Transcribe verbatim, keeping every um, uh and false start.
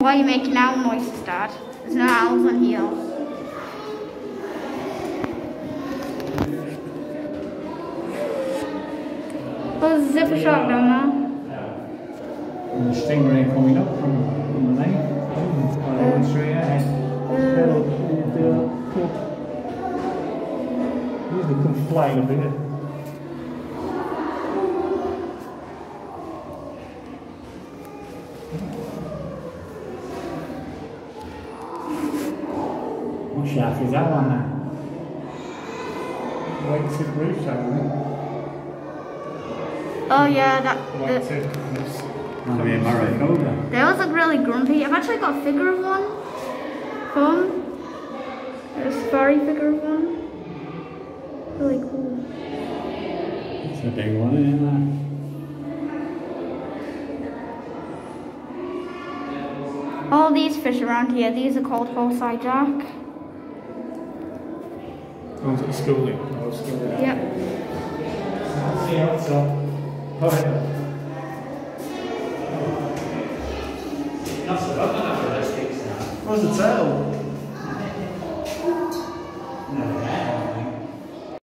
Why are you making owl noises, Dad? There's no owls on here. Oh, there's a zipper shark down there. And the stingray coming up from, from the lake. I'll go straight ahead. They'll, they'll come. Usually come flying up here. What shark is that one now? White tip reef shark, I think. Oh yeah, that. White The, tip. Might be a Maricoda. they always look really grumpy. I've actually got a figure of one. Fun. A safari figure of one. Really cool. It's a big one, isn't it? All these fish around here, these are called horse-eye jack. Oh, is it schooling? Oh, schooling. Yep. Let's see how it's up. Go ahead. That's the button after this kicks now. What's the tail?